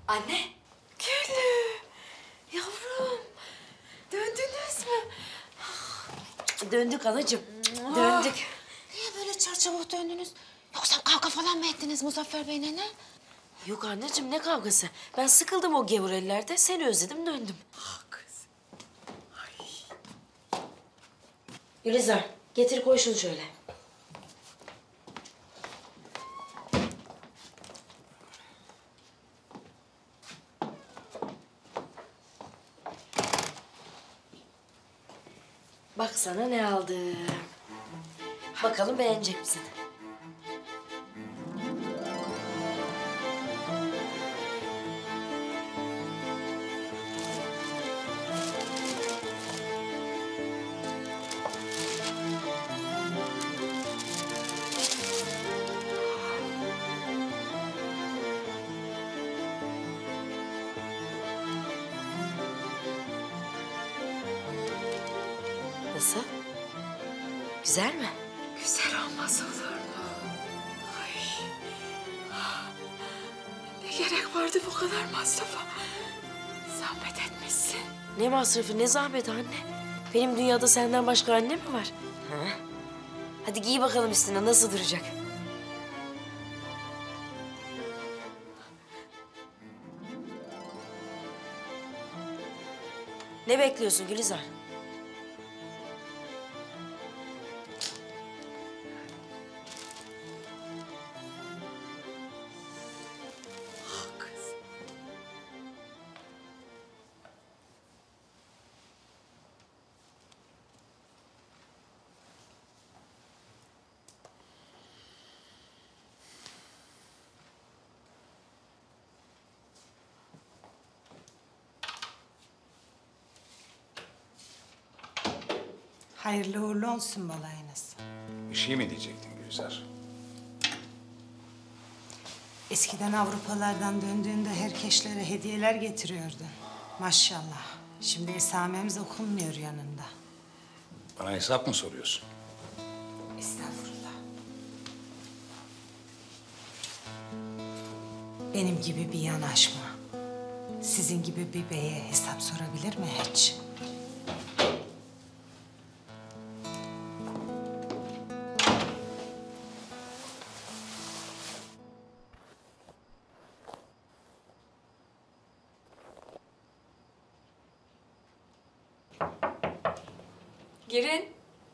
Anne. Gülüm, yavrum. Döndünüz mü? Döndük anacığım. Döndük. Niye böyle çarçabuk döndünüz? Yoksa kavga falan mı ettiniz Muzaffer Bey'le ne? Yok anneciğim ne kavgası? Ben sıkıldım o gevur ellerde. Seni özledim döndüm. Ah kız. Gülizar getir koy şunu şöyle. Bak sana ne aldım. Bakalım beğenecek misin? Nasıl? Güzel mi? Güzel olmaz olur mu? Ay. Ne gerek vardı bu kadar masrafa? Zahmet etmişsin. Ne masrafı, ne zahmet anne. Benim dünyada senden başka anne mi var? Ha? Hadi giy bakalım üstüne, nasıl duracak? Ne bekliyorsun Gülizar? Ah kız. Hayırlı uğurlu olsun balayınız. Bir şey mi diyecektin Gülizar? Eskiden Avrupalardan döndüğünde herkeşlere hediyeler getiriyordun. Maşallah. Şimdi esamemiz okunmuyor yanında. Bana hesap mı soruyorsun? Estağfurullah. Benim gibi bir yanaşma. Sizin gibi bir beye hesap sorabilir mi hiç? Girin.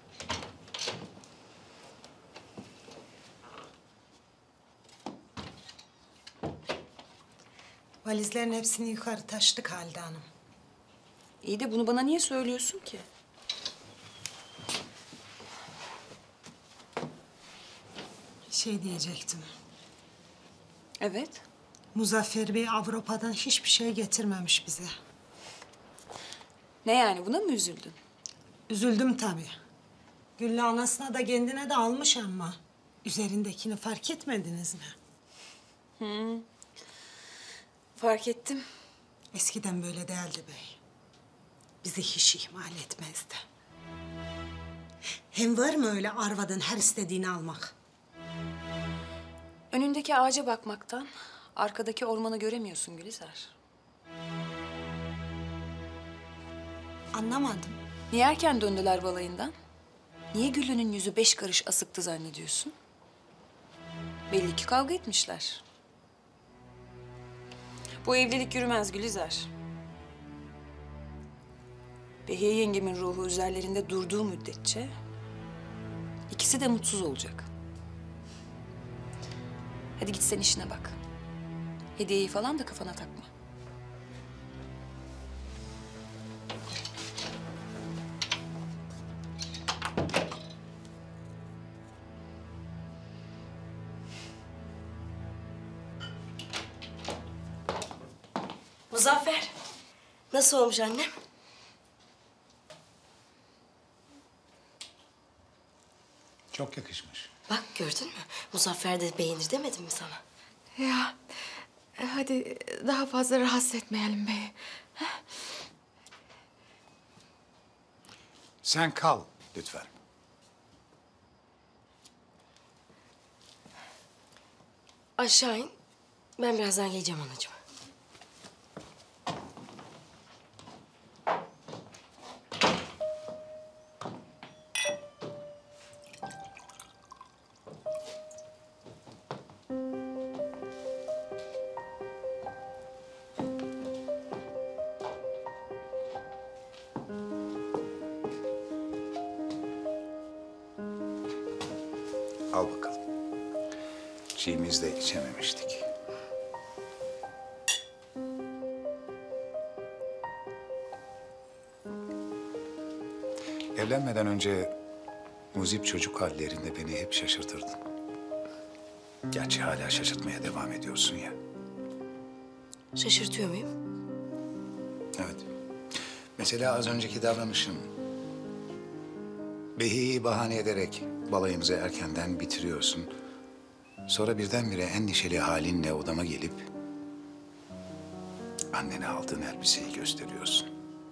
Valizlerin hepsini yukarı taşıdık Halide Hanım. İyi de bunu bana niye söylüyorsun ki? Şey diyecektim. Evet. Muzaffer Bey Avrupa'dan hiçbir şey getirmemiş bize. Ne yani buna mı üzüldün? Üzüldüm tabii. Güllü anasına da kendine de almış ama. Üzerindekini fark etmediniz mi? Fark ettim. Eskiden böyle değildi bey. Bizi hiç ihmal etmezdi. Hem var mı öyle arvadın her istediğini almak? Önündeki ağaca bakmaktan arkadaki ormanı göremiyorsun Gülizar. Anlamadım. Niye erken döndüler balayından? Niye Güllü'nün yüzü 5 karış asıktı zannediyorsun? Belli ki kavga etmişler. Bu evlilik yürümez Gülizar. Behiye yengemin ruhu üzerlerinde durduğu müddetçe ikisi de mutsuz olacak. Hadi git sen işine bak. Hediyeyi falan da kafana takma. Muzaffer, nasıl olmuş annem? Çok yakışmış. Bak gördün mü? Muzaffer de beğenir demedim mi sana? Ya hadi daha fazla rahatsız etmeyelim beyi. Sen kal lütfen. Aşağı in. Ben birazdan geleceğim anacığım. içtiğimizde içememiştik. Evlenmeden önce muzip çocuk hallerinde beni hep şaşırtırdın. Gerçi hala şaşırtmaya devam ediyorsun ya. Şaşırtıyor muyum? Evet. Mesela az önceki davranışın. Behi'yi bahane ederek balayımızı erkenden bitiriyorsun. Sonra birdenbire en neşeli halinle odama gelip annene aldığın elbiseyi gösteriyorsun.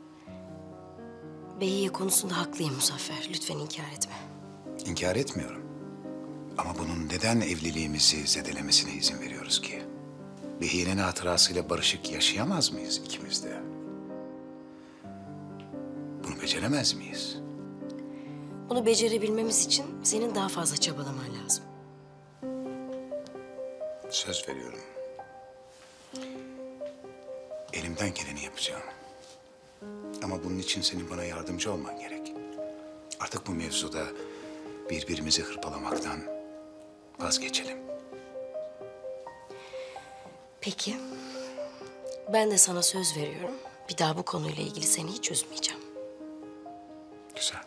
Behiye konusunda haklıyım Muzaffer. Lütfen inkar etme. İnkar etmiyorum. Ama bunun neden evliliğimizi zedelemesine izin veriyoruz ki? Behiye'nin hatırasıyla barışık yaşayamaz mıyız ikimiz de? Bunu beceremez miyiz? Bunu becerebilmemiz için senin daha fazla çabalaman lazım. Söz veriyorum. Elimden geleni yapacağım. Ama bunun için senin bana yardımcı olman gerek. Artık bu mevzuda birbirimizi hırpalamaktan vazgeçelim. Peki. Ben de sana söz veriyorum. Bir daha bu konuyla ilgili seni hiç üzmeyeceğim. Güzel.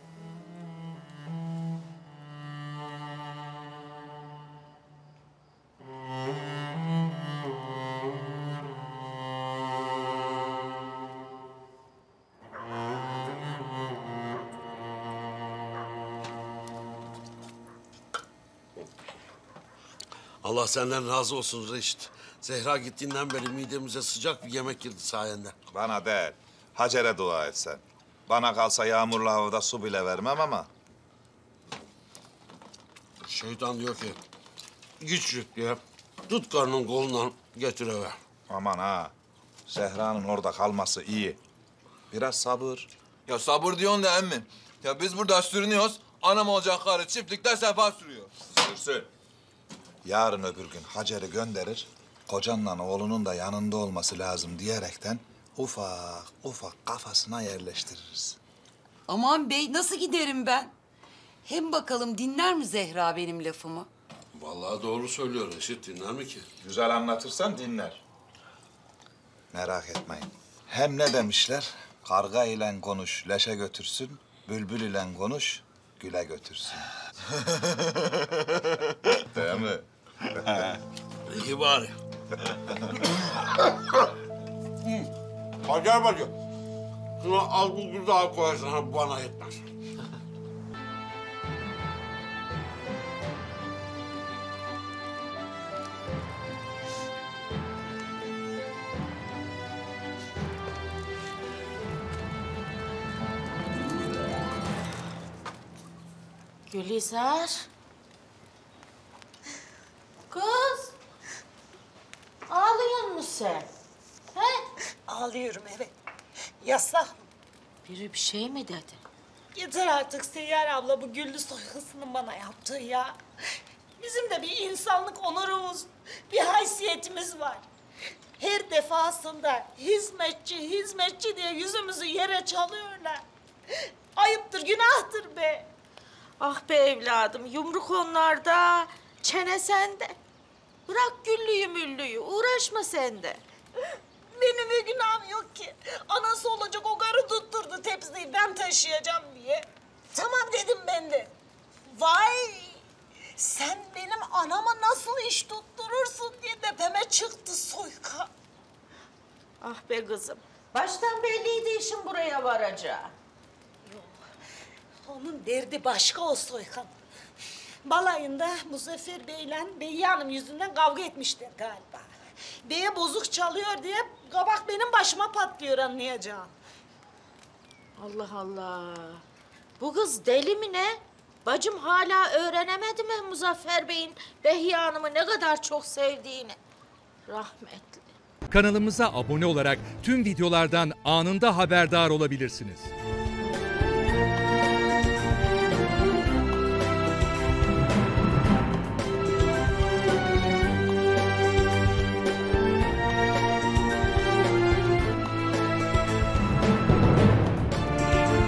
Allah senden razı olsun Reşit. Zehra gittiğinden beri midemize sıcak bir yemek girdi sayende. Bana değil, Hacer'e dua et sen. Bana kalsa yağmurlu havada su bile vermem ama. Şeytan diyor ki, git diye tut karnın kolundan getir eve. Aman ha, Zehra'nın orada kalması iyi. Biraz sabır. Ya sabır diyorsun da emmi. Ya biz burada sürünüyoruz. Anam olacak karı çiftlikte sefa sürüyor. Sürsün. Yarın öbür gün Hacer'i gönderir, kocanla oğlunun da yanında olması lazım diyerekten ufak ufak kafasına yerleştiririz. Aman bey nasıl giderim ben? Hem bakalım dinler mi Zehra benim lafımı? Vallahi doğru söylüyor Reşit, dinler mi ki? Güzel anlatırsan dinler. Merak etmeyin. Hem ne demişler? Karga ile konuş, leşe götürsün. Bülbül ile konuş, güle götürsün. Değil mi? İyi bari. Hacer bacı, şuna az bulgur daha koyarsan ha, bana yetmez. Gülizar. Kız. Ağlıyor musun sen? He? Ağlıyorum evet. Yasak. Biri bir şey mi dedi? Yeter artık Seyyar abla bu Güllü soykasının bana yaptığı ya. Bizim de bir insanlık onurumuz, bir haysiyetimiz var. Her defasında hizmetçi diye yüzümüzü yere çalıyorlar. Ayıptır, günahtır be. Ah be evladım, yumruk onlarda, çene sende. Bırak güllüyü müllüyü, uğraşma sen de. Benim bir günahım yok ki. Anası olacak o karı tutturdu tepsiyi ben taşıyacağım diye. Tamam dedim ben de. Vay! Sen benim anama nasıl iş tutturursun diye tepeme çıktı soyka. Ah be kızım, baştan belliydi işin buraya varacağı. Onun derdi başka o soykan. Balayında Muzaffer Bey'le Beyiye Hanım yüzünden kavga etmişler galiba. Bey'e bozuk çalıyor diye kabak benim başıma patlıyor anlayacağım. Allah Allah. Bu kız deli mi ne? Bacım hala öğrenemedi mi Muzaffer Bey'in Behiye Hanım'ı ne kadar çok sevdiğini? Rahmetli. Kanalımıza abone olarak tüm videolardan anında haberdar olabilirsiniz.